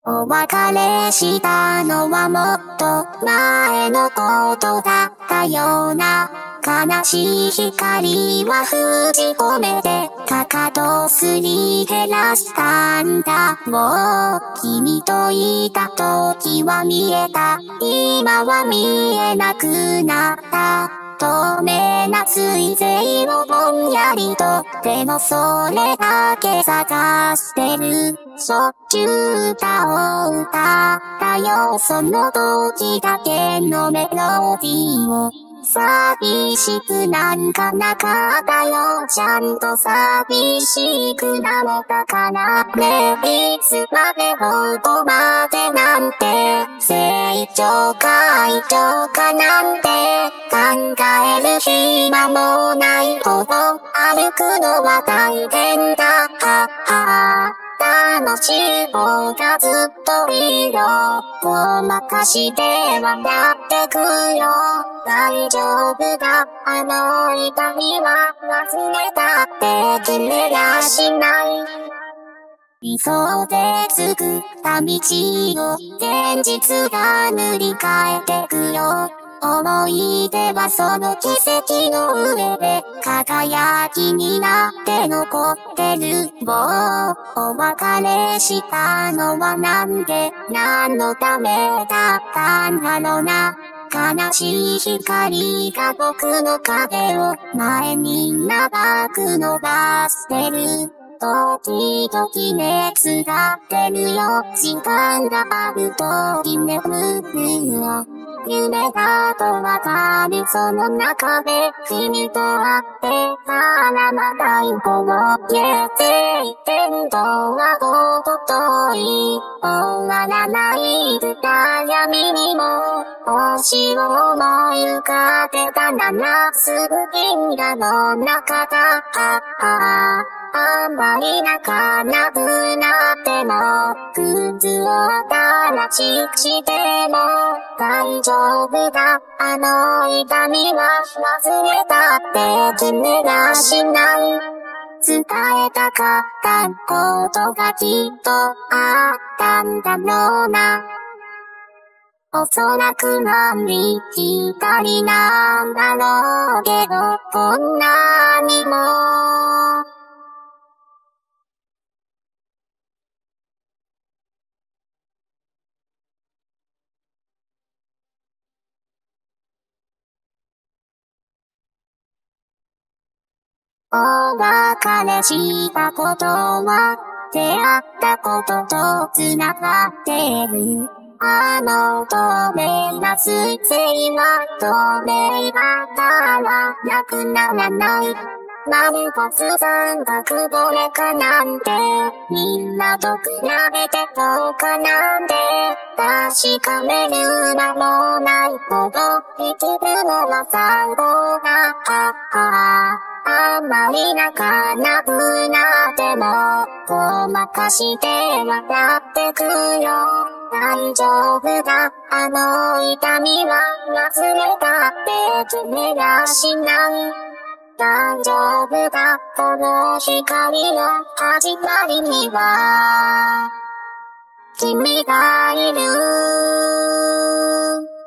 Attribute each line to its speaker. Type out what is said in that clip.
Speaker 1: お別れしたのはもっと前のことだったような。悲しい光は封じ込めてかかとすり減らしたんだ。もう君といた時は見えた。今は見えなくなった。透明な水星をぼんやりと。でもそれだけ探してる。しょっちゅう歌を歌ったよ。その時だけのメロディーを。寂しくなんかなかったよ。ちゃんと寂しくなもったかな。ねえ、いつまでどこまでなんて。成長か愛情かなんて。考える暇もないほど。歩くのは大変だ。はは楽しい方がずっといいよ。ごまかして笑ってくよ。大丈夫だ、あの痛みは忘れたって決めやしない。理想で作った道を現実が塗り替えてくよ。思い出はその奇跡の上で輝きになって残ってる。もうお別れしたのはなんで何のためだったんだろうな。悲しい光が僕の影を前に長く伸ばしてる。時々熱が出るよ。時間があるとき眠るよ。夢だとわかるその中で君と会ってたらまた一歩を消えていてんとはほど遠い。終わらない暗闇にも星を思い浮かべたならすぐ銀河の中だ。あんまり泣かなくなっても靴を新しくしても大丈夫だ。あの痛みは忘れたって決めやしない。伝えたかったことがきっとあったんだろうな。おそらく万里光なんだろうけどこんなにもお別れしたことは出会ったことと繋がってる。あの透明な水星は透明だからなくならない。何突然がくぼれかなんてみんなと比べてどうかなんて確かめる間もないほど生きるのは最後だ。あんまり泣かなくなってもごまかして笑ってくよ。大丈夫だ、あの痛みは忘れたって決めやしない。大丈夫だ、この光の始まりには君がいる。